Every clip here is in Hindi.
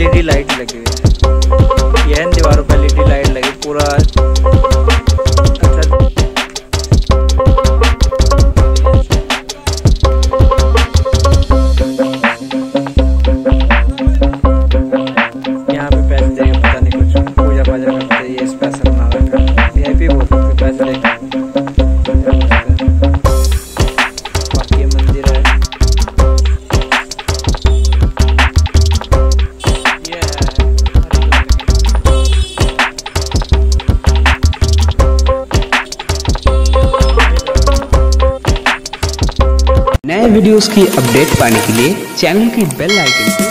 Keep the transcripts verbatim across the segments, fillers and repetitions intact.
एलईडी लाइट लगी हुई है। यह दीवारों पर एलईडी लाइट लगी पूरा अच्छा। यहाँ पे पैसे देंगे, पता नहीं कुछ पूजा पाजा करते ये स्पेशल बना रखा। वीआईपी बोल सकते पैसे देंगे। बाकी ये मंदिर है। नए वीडियोस की अपडेट पाने के लिए चैनल की बेल आइकन को।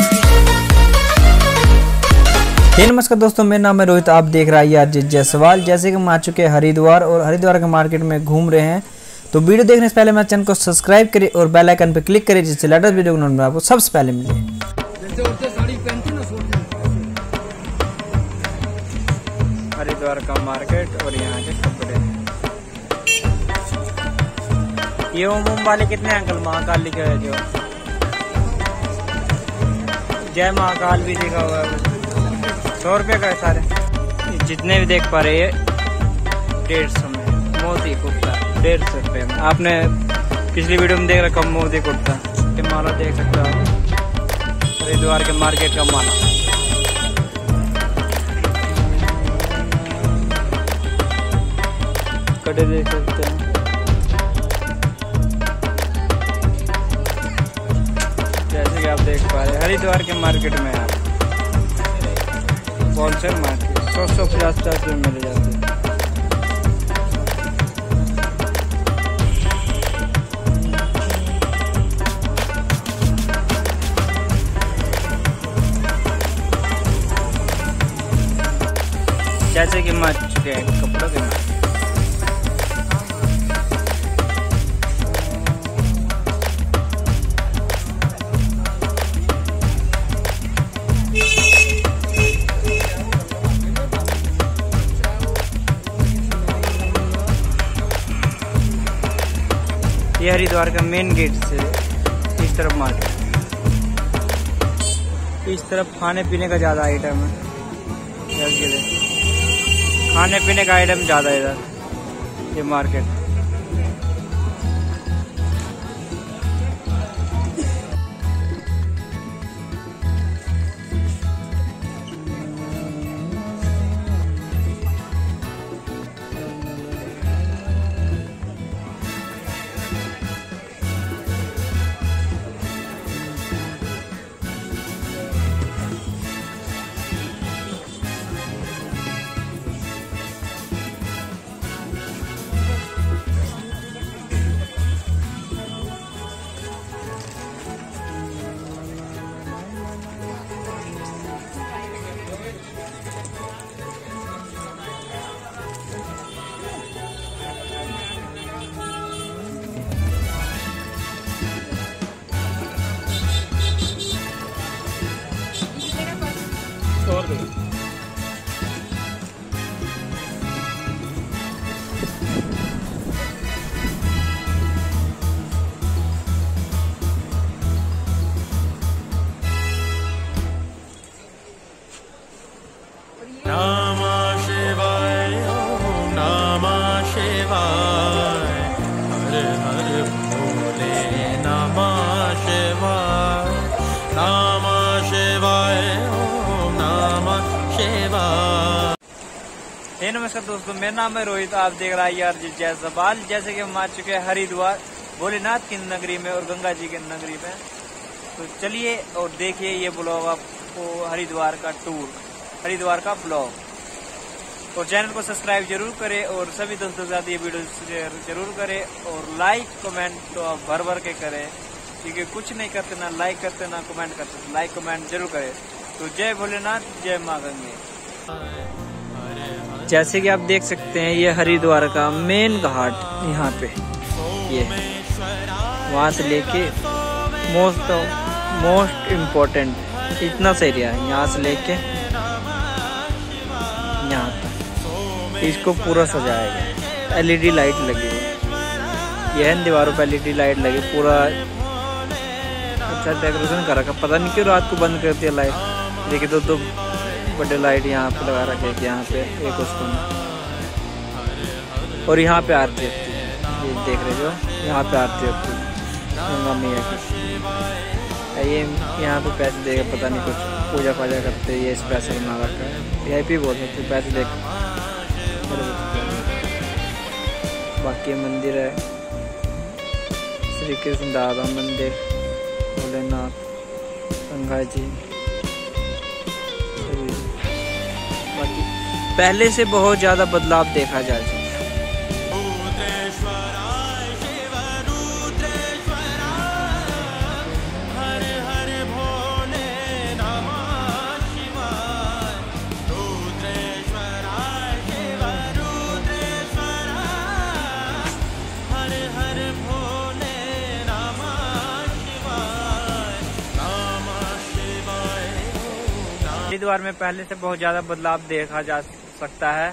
हे नमस्कार दोस्तों, मेरा नाम है रोहित। आप देख रहे हैं आज जायसवाल। जैसे कि हम आ चुके हैं हरिद्वार और हरिद्वार के मार्केट में घूम रहे हैं, तो वीडियो देखने से पहले मेरे चैनल को सब्सक्राइब करें और बेल आइकन पर क्लिक करें, जिससे लेटेस्ट वीडियो को आपको सबसे पहले मिले। हरिद्वार का मार्केट और यहाँ के कपड़े। ये ओम ओम वाले कितने अंकल? महाकाल लिखे हुए जो जय महाकाल भी लिखा हुआ है। सौ रुपये का है सारे जितने भी देख पा रहे हैं। डेढ़ सौ में मोदी कुर्ता डेढ़ सौ रुपये में। आपने पिछली वीडियो में देख रखा मोदी कुर्ता के माला देख सकते हो। हरिद्वार के मार्केट का माला कड़े देख सकते हैं। जैसे कि आप देख पा रहे हैं हरिद्वार के मार्केट में आप होलसेल मार्केट सौ सौ पचास पचास में मिल जाते हैं। जैसे कि हम आ चुके हैं कपड़ों के मार्केट। ये हरिद्वार का मेन गेट से इस तरफ मार्केट, इस तरफ खाने पीने का ज़्यादा आइटम है। खाने पीने का आइटम ज़्यादा है इधर ये मार्केट। छोड़ दो। नमः शिवाय ओम नमः शिवाय हर हर भोले नमः शिवाय नमः शिवाय ओम नमः शिवाय। हे नमस्कार दोस्तों, मेरा नाम है रोहित। आप देख रहे हैं यार जायसवाल। जैसे कि हम आ चुके हैं हरिद्वार भोलेनाथ की नगरी में और गंगा जी की नगरी में, तो चलिए और देखिए ये ब्लॉग आपको हरिद्वार का टूर, हरिद्वार का ब्लॉग। और चैनल को सब्सक्राइब जरूर करें और सभी दोस्तों के साथ ये वीडियो शेयर जरूर करें और लाइक कमेंट तो आप भर भर के करें, क्योंकि कुछ नहीं करते ना लाइक करते ना कमेंट करते। लाइक कमेंट जरूर करें। तो जय भोलेनाथ, जय माँ गंगे। जैसे कि आप देख सकते हैं ये हरिद्वार का मेन घाट यहाँ पे ये वहाँ से लेके मोस्ट मोस्ट इम्पोर्टेंट इतना सा एरिया है, यहाँ से लेके यहाँ तक इसको पूरा सजाया गया। एलईडी लाइट लगी हुई, यह दीवारों पर एलईडी लाइट लगी, पूरा अच्छा डेकोरेशन कर रखा। पता नहीं क्यों रात को बंद करती है लाइट, देखिए दो दो बड़े लाइट यहाँ पे लगा रखे हैं, यहाँ पे एक उसको, और यहाँ पे आरती होती है, ये देख रहे जो यहाँ पे आरती होती है गंगा मैया की। ये यहाँ पे पैसे देकर पता नहीं कुछ पूजा पाजा करते, ये स्पेशल बना रखा है, यही भी बोल सकते पैसे दे। बाकी मंदिर है श्री कृष्ण दादा मंदिर, भोलेनाथ, गंगा जी। बाकी पहले से बहुत ज़्यादा बदलाव देखा जाए। हरिद्वार में पहले से बहुत ज्यादा बदलाव देखा जा सकता है।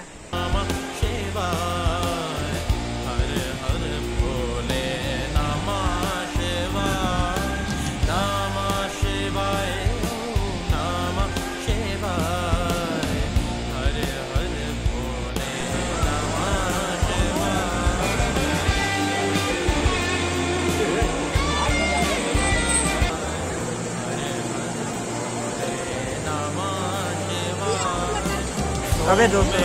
अबे दोस्तों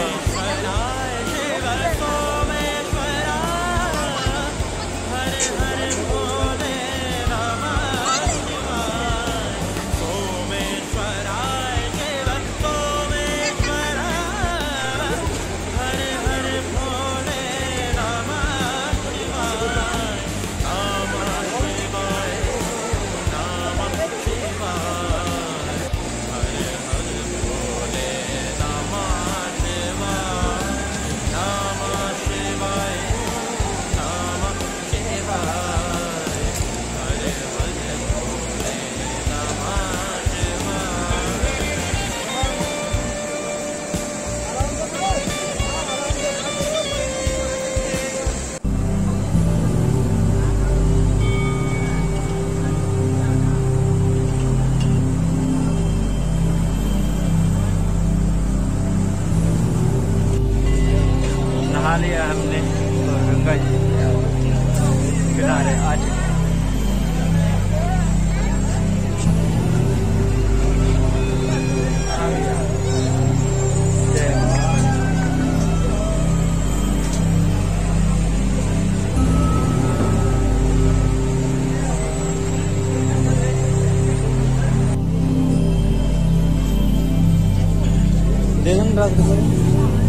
नहा लिया हमने और गंगा जी किनारे आज देखन रात को